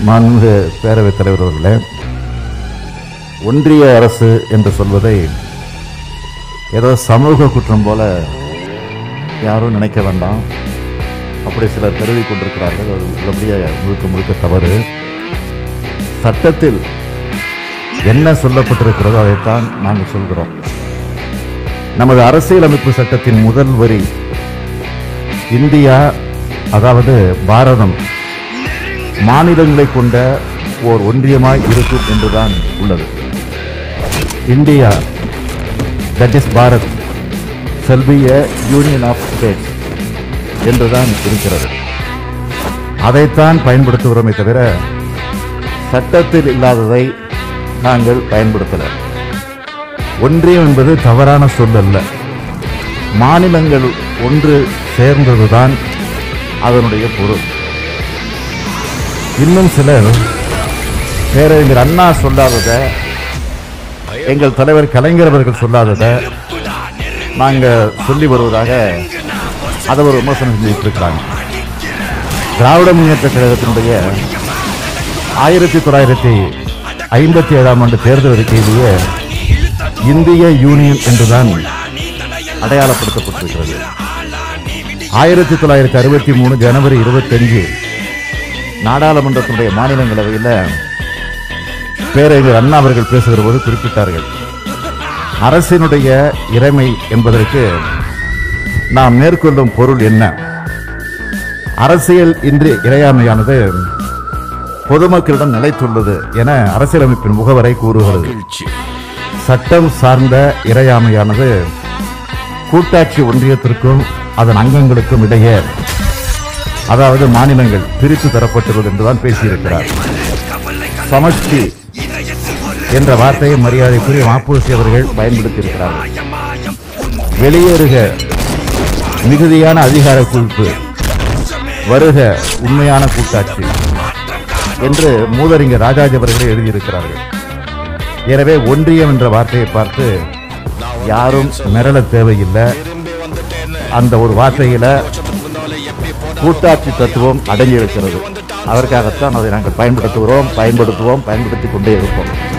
மாண்புமிகு பேரவைத் தலைவர் அவர்களே, ஒன்றிய அரசு என்று சொல்வதை ஏதோ சமூக குற்றம் போல யாரும் நினைக்க வேண்டாம். அப்படி சிலர் தெரிவிக் கொண்டிருக்கிறார்கள். அது உள்ளபடியே முழுக்க முழுக்க தவறு. சட்டத்தில் என்ன சொல்லப்பட்டிருக்கிறதோ அதைத்தான் நாங்கள் சொல்கிறோம். நமது அரசியலமைப்பு சட்டத்தின் முதல் வரி இந்தியா, அதாவது பாரதம், மாநிலங்களை கொண்ட ஓர் ஒன்றியமாய் இருக்கும் என்றுதான் உள்ளது. India, that is Bharat, shall be a union of states என்றுதான் இருக்கிறது. அதைத்தான் பயன்படுத்துகிறோமே தவிர சட்டத்தில் இல்லாததை நாங்கள் பயன்படுத்தல. ஒன்றியம் என்பது தவறான சொல் அல்ல. மாநிலங்கள் ஒன்று சேர்ந்ததுதான் அதனுடைய பொருள். இன்னும் சிலர் பேரறிஞர் அண்ணா சொல்லாதத, எங்கள் தலைவர் கலைஞர் அவர்கள் சொல்லாதத நாங்கள் சொல்லி வருவதாக அதை ஒரு விமர்சனம் செஞ்சுட்டு இருக்கிறாங்க. திராவிட முன்னேற்ற கழகத்தினுடைய 1957ஆம் ஆண்டு தேர்தல் அறிக்கையிலேயே இந்திய யூனியன் என்றுதான் அடையாளப்படுத்தப்பட்டிருக்கிறது. 1963 ஜனவரி 25 நாடாளுமன்றத்தினுடைய மாநிலங்களவையில் பேரறிஞர் அண்ணா அவர்கள் பேசுகிற போது குறிப்பிட்டார்கள், அரசினுடைய இறைமை என்பதற்கு நாம் மேற்கொள்ளும் பொருள் என்ன? அரசியல் இன்றி இறையாமையானது பொதுமக்களிடம் நிலைத்துள்ளது என அரசியலமைப்பின் முகவரை கூறுகிறது. சட்டம் சார்ந்த இறையாமையானது கூட்டாட்சி ஒன்றியத்திற்கும் அதன் அங்கங்களுக்கும் இடையே, அதாவது மாநிலங்கள் பிரித்து தரப்பட்டுள்ளது என்றுதான் பேசியிருக்கிறார். சமஷ்டி என்ற வார்த்தையை மரியாதைக்குரிய மாப்போசி அவர்கள் பயன்படுத்தியிருக்கிறார்கள். வெளியேறுக மிகுதியான அதிகார குவிப்பு, வருக உண்மையான கூட்டாட்சி என்று மூதறிஞர் ராஜாஜி அவர்களே எழுதியிருக்கிறார்கள். எனவே ஒன்றியம் என்ற வார்த்தையை பார்த்து யாரும் மிரள தேவையில்லை. அந்த ஒரு வார்த்தையில கூட்டாட்சி தத்துவம் அடங்கி இருக்கிறது. அதற்காகத்தான் அதை நாங்கள் பயன்படுத்துகிறோம், பயன்படுத்திக் கொண்டே இருப்போம்.